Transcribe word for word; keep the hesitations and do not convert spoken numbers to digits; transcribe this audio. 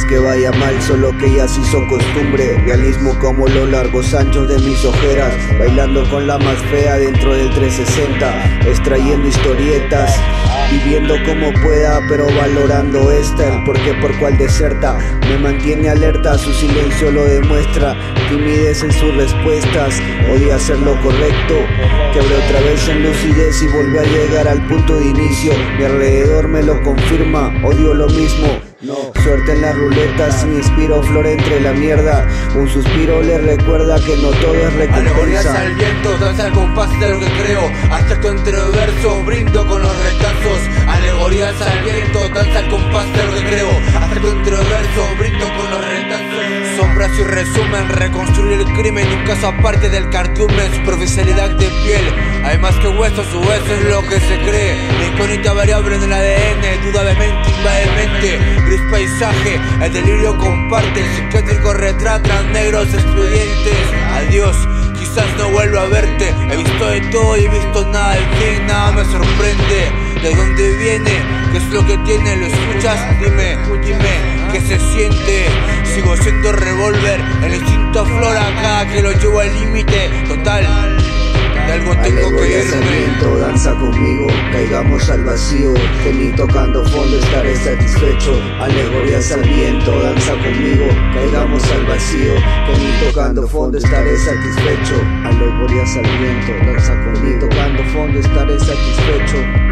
que vaya mal, solo que ya se hizo costumbre. Realismo como los largos anchos de mis ojeras, bailando con la más fea dentro del trescientos sesenta, extrayendo historietas, viviendo como pueda, pero valorando esta. El por qué por cuál deserta me mantiene alerta, su silencio lo demuestra. Timidez en sus respuestas, odia hacer lo correcto. Quebré otra vez en lucidez y volví a llegar al punto de inicio. Mi alrededor me lo confirma, odio lo mismo. No, suerte en las ruletas, me inspiro flor entre la mierda. Un suspiro le recuerda que no todo es recompensa. Alegorías al viento, danza al compás de lo que creo. Abstracto entre verso, brindo con los retazos. Alegorías al viento, danza al compás de lo que creo. Abstracto entre verso, brindo con los retazos. Sombras y resumen, reconstruir el crimen, un caso aparte del cartumen, superficialidad de piel. Hay más que huesos, su hueso es lo que se cree. Incógnita variable en el A D N, duda de mente, invade mente. Gris paisaje, el delirio comparte, el psiquiátrico retrata negros expedientes. Adiós, quizás no vuelva a verte. He visto de todo y he visto nada del fin, nada me sorprende. ¿De dónde viene? ¿Qué es lo que tiene? ¿Lo escuchas? Dime, dime, ¿qué se siente? Sigo siendo revólver, el instinto aflora cada que lo llevo al límite. Total, de algo tengo que Alegorías al viento, danza conmigo, caigamos al vacío, que ni tocando fondo estaré satisfecho. Alegorías al viento, danza conmigo, caigamos al vacío, que ni tocando fondo estaré satisfecho. Alegorías al viento, danza conmigo, tocando fondo estaré satisfecho.